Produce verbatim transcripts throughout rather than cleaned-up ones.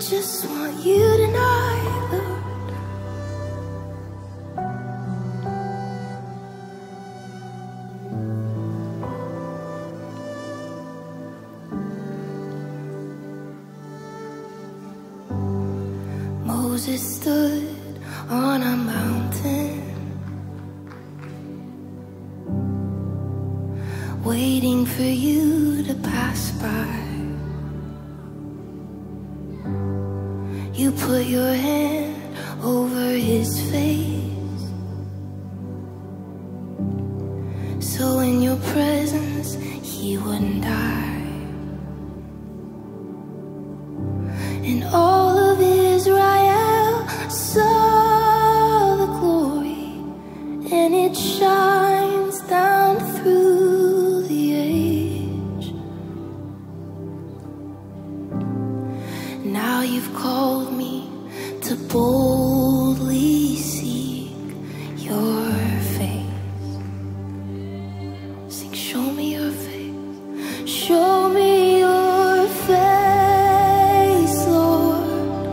just want you tonight, Lord. Moses stood on a mountain, waiting for you to pass by. You put your hand over his face, so in your presence he wouldn't die. And all of Israel saw the glory, and it shines down through the age. Now you've called me to boldly seek your face. Sing, show me your face. Show me your face, Lord.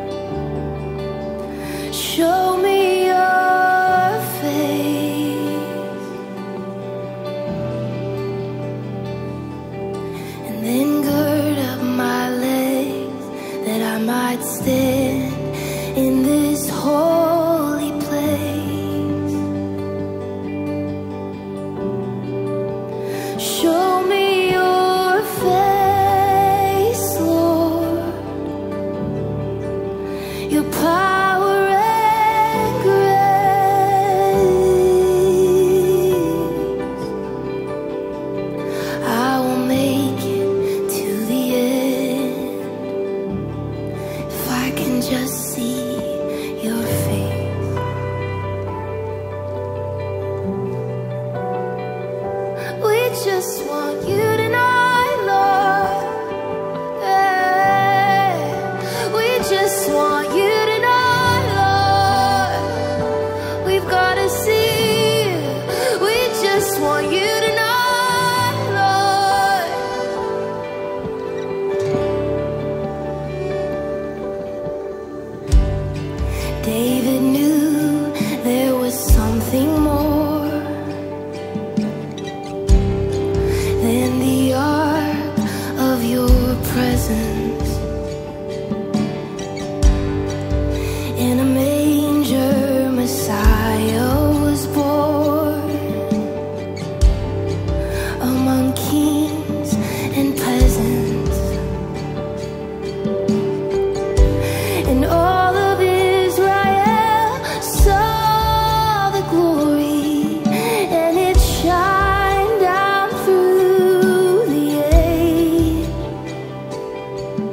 Show me your face. And then gird up my legs, that I might stand in this holy place. Show me your face, Lord, your power and grace. I will make it to the end if I can just see your face. We just want you tonight, Lord. Yeah. We just want you tonight, Lord. We've got to see you. We just want you tonight, Lord. David knew there was something more than the ark of your presence. In a manger, Messiah was born among kings and peasants. And all of Israel saw the glory, and it shined down through the age.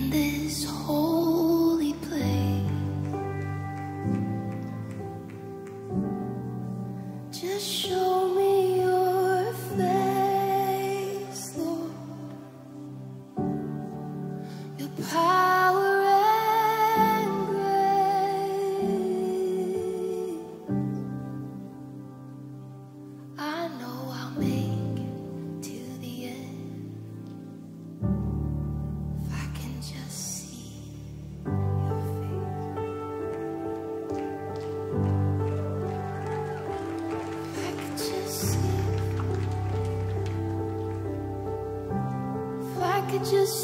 in this holy place. Just show me your face, Lord, your power and grace. I know I'll make it to the end if I can just see your face. If I could just see, if I could just